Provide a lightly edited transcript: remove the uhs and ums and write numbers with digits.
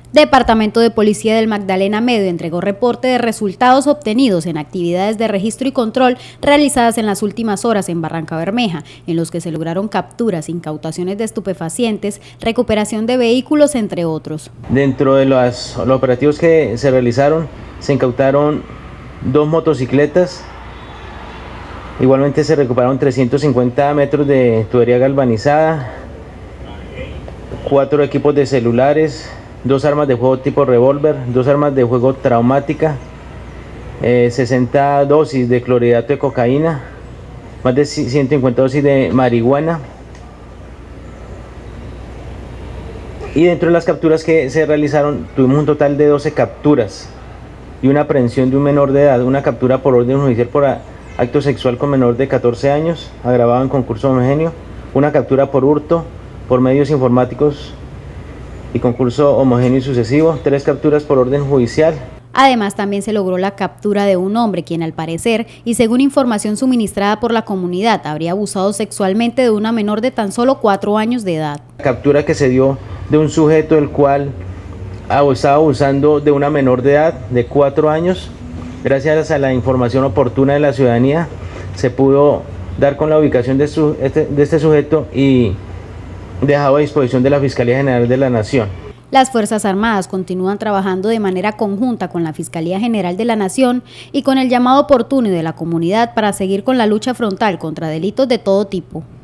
Departamento de Policía del Magdalena Medio entregó reporte de resultados obtenidos en actividades de registro y control realizadas en las últimas horas en Barrancabermeja, en los que se lograron capturas, incautaciones de estupefacientes, recuperación de vehículos, entre otros. Dentro de los operativos que se realizaron, se incautaron 2 motocicletas, igualmente se recuperaron 350 metros de tubería galvanizada, 4 equipos de celulares, 2 armas de fuego tipo revólver, 2 armas de fuego traumática, 60 dosis de clorhidrato de cocaína, más de 150 dosis de marihuana. Y dentro de las capturas que se realizaron, tuvimos un total de 12 capturas y una aprehensión de un menor de edad, una captura por orden judicial por acto sexual con menor de 14 años, agravado en concurso homogéneo, una captura por hurto por medios informáticos y concurso homogéneo y sucesivo, 3 capturas por orden judicial. Además, también se logró la captura de un hombre quien, al parecer, y según información suministrada por la comunidad, habría abusado sexualmente de una menor de tan solo 4 años de edad. La captura que se dio de un sujeto el cual estaba abusando de una menor de edad de 4 años. Gracias a la información oportuna de la ciudadanía, se pudo dar con la ubicación de este sujeto y dejado a disposición de la Fiscalía General de la Nación. Las Fuerzas Armadas continúan trabajando de manera conjunta con la Fiscalía General de la Nación y con el llamado oportuno de la comunidad para seguir con la lucha frontal contra delitos de todo tipo.